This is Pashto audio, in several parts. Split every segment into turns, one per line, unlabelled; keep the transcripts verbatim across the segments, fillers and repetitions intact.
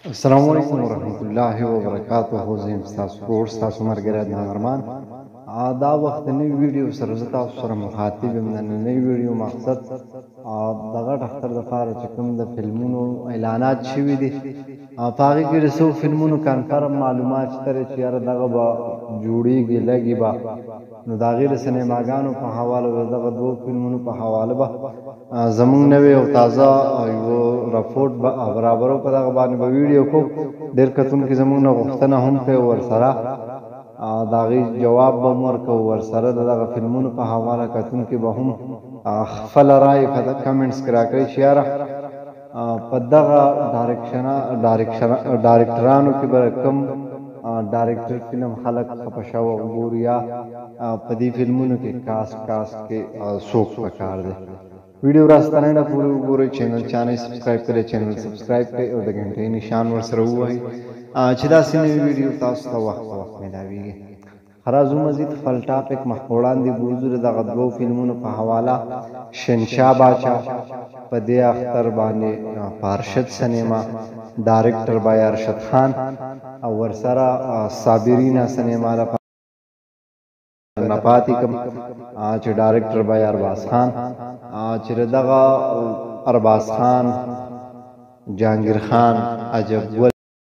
السلام علیکم ورحمۃ اللہ وبرکاتہ. زه یم ستاسو ورور ستاسو ملګری عدنان ارمان. دا وخت د نوې ویډیو سره زه تاسو سره مخاطب یم. د نوې ویډیو مقصد د غټ اختر دپاره چې کوم د فلمونو اعلانات شوي دي په هغې کې د څو فلمونو کنفرم معلومات شته دی چې یاره دغه به جوړېږي لګي به، نو د هغې د سینماګانو په حواله د دغه دوو فلمونو په حواله به زمونږ نوې او تازه یو رپورټ برابرو. په دغه باندې به ویډیو کوو. ډېر کتونکي زمونږ نه غوښتنه هم کوي ورسره د هغې جواب به هم ورکوو، ورسره د دغه فلمونو په حواله کتونکي به هم خپله رایې په کمنټس کې راکوي چې یاره په دغه ډایرکټرانو کې به کوم ډایرکټر فلم خلک خفه شوه وګوري، یا په دې فلمونو کې کاسټ کاسټ کې څوک پکار دی. ویډیو راستنه نه پورې وګورئ. چینل چانه سبسکرایب کړئ، چینل سبسکرایب کړئ او د غنټۍ نشان ورسره ووهئ چې داسې نوې ویډیو تاسو ته وخت په وخت میلاویږي. راځو مزید خپل ټاپک مخ په وړاندې بوځو. د دغه دوو فلمونو په حواله شهنشاه باچا په دې اختر باندې پارشد سینما ډایرکټر به ارشد خان او ورسره صابرینا سینما لپاره نه پاتې کم چې ډایرکټر به ارباز خان، چې دغه ارباز خان، جهانگیر خان، عجب ګل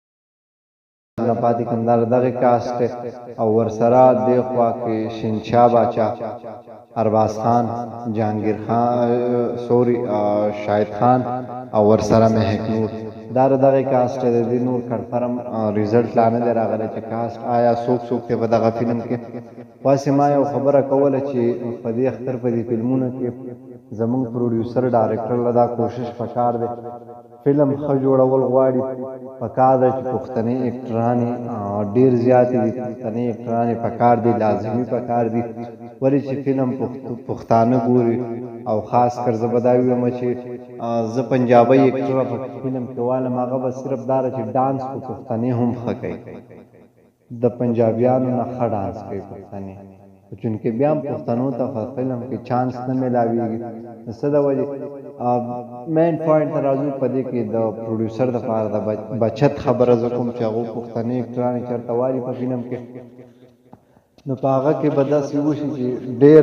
نه پاتې کم دا دغه کاسټ او ورسره دې خوا کې شهنشاه باچا، ارباز خان، جهانگیر خان، سوري شاهد خان او ورسره مهک نور. دا دغه کاسټ د دې نور کنفرم ریزلټ لا نه دی راغلی چې کاسټ آیا څوک څوک دی په دغه فلم کې. واسې ما یو خبره کوله چې په دې اختر په دې فلمونو کې زمونږ پروډیوسر ډایرکټر له دا کوشش پکار دی فلم ښه جوړول غواړي. پکار دی چې پښتني اکټرانې ډېر زیاتې دي، پښتني اکټرانې پکار دي، لازمي پکار دي. ولې چې فلم پښتانه ګوري او خاص کر زه به دا ویم چې زه پنجابی اکټره په فلم کې والم، هغه به صرف دا چې ډانس په پښتني هم ښه کوي، د پنجابیانو نه ښه ډانس کوي پښتني، چونکې بیا هم پښتنو ته په فلم کې چانس نه میلاویږي. د څه د وجې مین پوینټ ته راځو. په دې کې د پروډیوسر دپاره د بچت خبره زه کوم چې هغو پښتني اکټرانې چېرته والي په فلم کې، نو په هغه کې به داسې وشي چې ډېر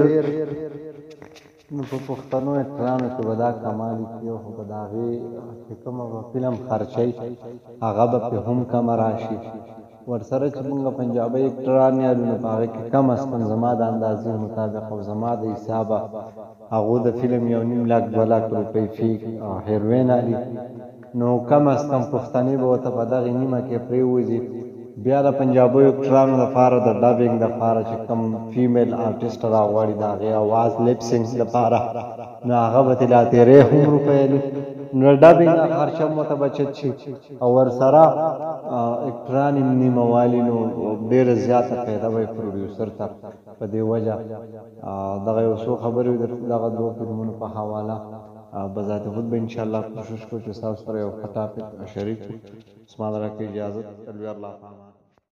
نو په پښتنو اکټرانو کې به دا کمال کړي، خو به د هغې چې کومه به فلم خرچوي هغه به پرې هم کمه راشي. ورسره چې موږ پنجابی اکټران یالو نو په هغې کې کم از کم زما د اندازې مطابق او زما د حسابه هغو د فلم یو نیم لاک دوه لاک روپۍ فی هیروین الي، نو کم از کم پښتني به ورته په دغې نیمه کې پرېوځي. بیا د پنجابیو اکټرانو دپاره د ډبینګ دپاره چې کوم فیمیل آرټسټ راغواړي د هغې اواز لیپسینګ دپاره، نو هغه به ترې لا تېرې هم روپۍ الي، نو ډبینګ خرچه هم ورته بچت شي. او ورسره اکټران یې نیمه والي، نو ډېره زیاته فایده به یې پروډیوسر ته. په دې وجه دغه یو څو خبرې دغه دوو فلمونو په حواله بذات خود به انشاءالله کوشش کوو چې ستاسو سره یو ښه ټاپک شریک کړو. زما د راکړې اجازت الله پامان.